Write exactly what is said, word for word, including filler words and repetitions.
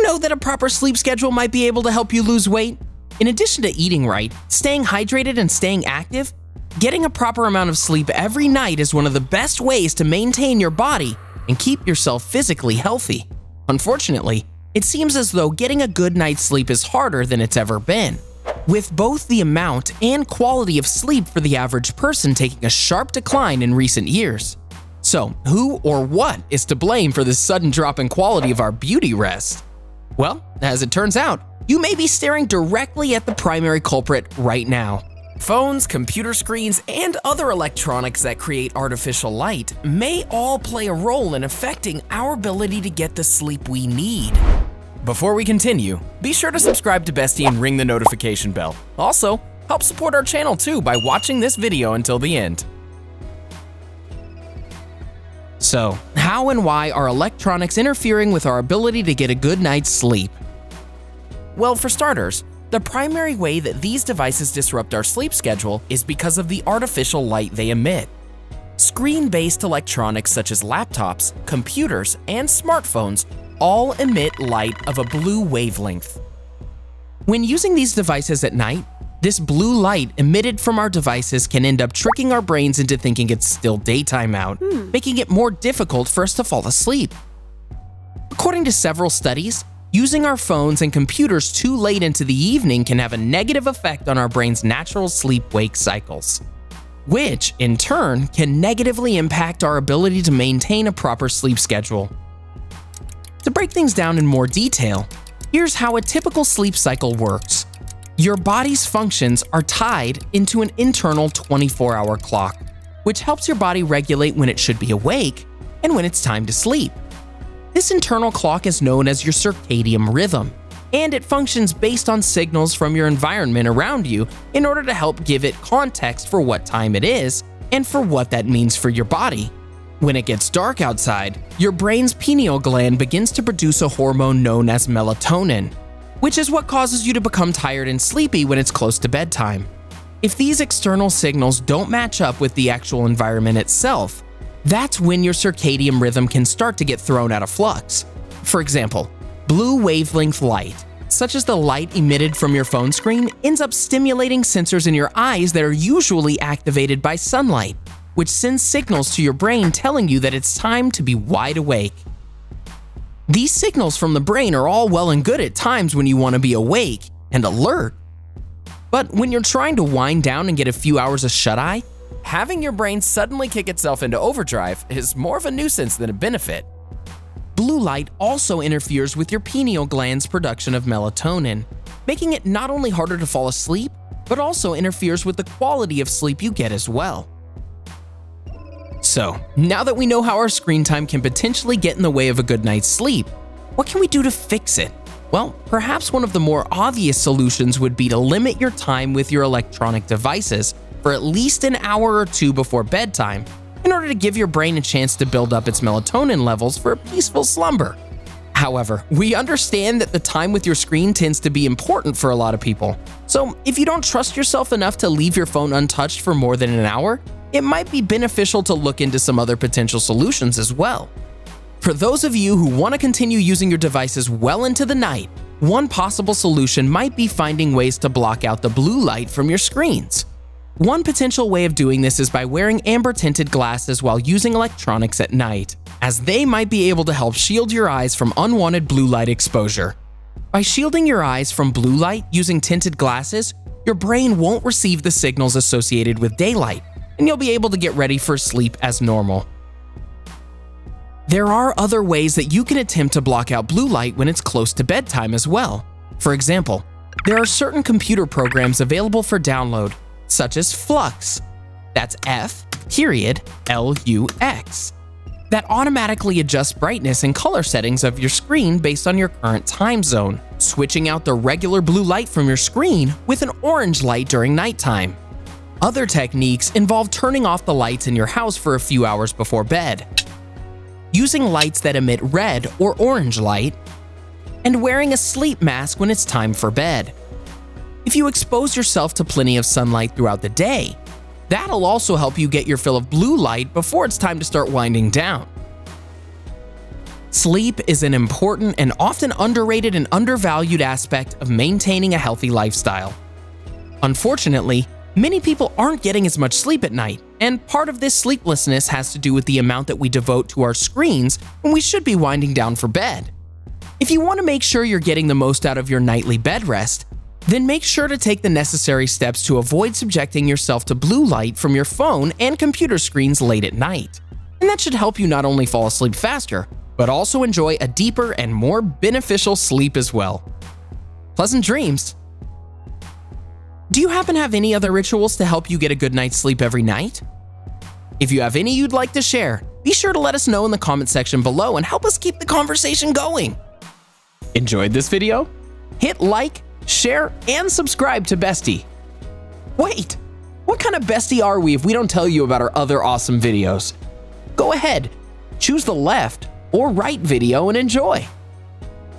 know that a proper sleep schedule might be able to help you lose weight? In addition to eating right, staying hydrated and staying active, getting a proper amount of sleep every night is one of the best ways to maintain your body and keep yourself physically healthy. Unfortunately, it seems as though getting a good night's sleep is harder than it's ever been, with both the amount and quality of sleep for the average person taking a sharp decline in recent years. So, who or what is to blame for this sudden drop in quality of our beauty rest? Well, as it turns out, you may be staring directly at the primary culprit right now. Phones, computer screens, and other electronics that create artificial light may all play a role in affecting our ability to get the sleep we need. Before we continue, be sure to subscribe to Bestie and ring the notification bell. Also, help support our channel too by watching this video until the end. So, how and why are electronics interfering with our ability to get a good night's sleep? Well, for starters, the primary way that these devices disrupt our sleep schedule is because of the artificial light they emit. Screen-based electronics such as laptops, computers, and smartphones all emit light of a blue wavelength. When using these devices at night, this blue light emitted from our devices can end up tricking our brains into thinking it's still daytime out, hmm. making it more difficult for us to fall asleep. According to several studies, using our phones and computers too late into the evening can have a negative effect on our brain's natural sleep-wake cycles, which, in turn, can negatively impact our ability to maintain a proper sleep schedule. To break things down in more detail, here's how a typical sleep cycle works. Your body's functions are tied into an internal twenty-four hour clock, which helps your body regulate when it should be awake and when it's time to sleep. This internal clock is known as your circadian rhythm, and it functions based on signals from your environment around you in order to help give it context for what time it is and for what that means for your body. When it gets dark outside, your brain's pineal gland begins to produce a hormone known as melatonin, which is what causes you to become tired and sleepy when it's close to bedtime. If these external signals don't match up with the actual environment itself, that's when your circadian rhythm can start to get thrown out of flux. For example, blue wavelength light, such as the light emitted from your phone screen, ends up stimulating sensors in your eyes that are usually activated by sunlight, which sends signals to your brain telling you that it's time to be wide awake. These signals from the brain are all well and good at times when you want to be awake and alert. But when you're trying to wind down and get a few hours of shut-eye, having your brain suddenly kick itself into overdrive is more of a nuisance than a benefit. Blue light also interferes with your pineal gland's production of melatonin, making it not only harder to fall asleep, but also interferes with the quality of sleep you get as well. So, now that we know how our screen time can potentially get in the way of a good night's sleep, what can we do to fix it? Well, perhaps one of the more obvious solutions would be to limit your time with your electronic devices for at least an hour or two before bedtime in order to give your brain a chance to build up its melatonin levels for a peaceful slumber. However, we understand that the time with your screen tends to be important for a lot of people. So if you don't trust yourself enough to leave your phone untouched for more than an hour, it might be beneficial to look into some other potential solutions as well. For those of you who want to continue using your devices well into the night, one possible solution might be finding ways to block out the blue light from your screens. One potential way of doing this is by wearing amber-tinted glasses while using electronics at night, as they might be able to help shield your eyes from unwanted blue light exposure. By shielding your eyes from blue light using tinted glasses, your brain won't receive the signals associated with daylight, and you'll be able to get ready for sleep as normal. There are other ways that you can attempt to block out blue light when it's close to bedtime as well. For example, there are certain computer programs available for download, such as Flux, that's F period L U X, that automatically adjusts brightness and color settings of your screen based on your current time zone, switching out the regular blue light from your screen with an orange light during nighttime. Other techniques involve turning off the lights in your house for a few hours before bed, using lights that emit red or orange light, and wearing a sleep mask when it's time for bed. If you expose yourself to plenty of sunlight throughout the day, that'll also help you get your fill of blue light before it's time to start winding down. Sleep is an important and often underrated and undervalued aspect of maintaining a healthy lifestyle. Unfortunately, many people aren't getting as much sleep at night, and part of this sleeplessness has to do with the amount that we devote to our screens when we should be winding down for bed. If you want to make sure you're getting the most out of your nightly bed rest, then make sure to take the necessary steps to avoid subjecting yourself to blue light from your phone and computer screens late at night. And that should help you not only fall asleep faster, but also enjoy a deeper and more beneficial sleep as well. Pleasant dreams! Do you happen to have any other rituals to help you get a good night's sleep every night? If you have any you'd like to share, be sure to let us know in the comment section below and help us keep the conversation going. Enjoyed this video? Hit like, share, and subscribe to Bestie. Wait, what kind of Bestie are we if we don't tell you about our other awesome videos? Go ahead, choose the left or right video and enjoy.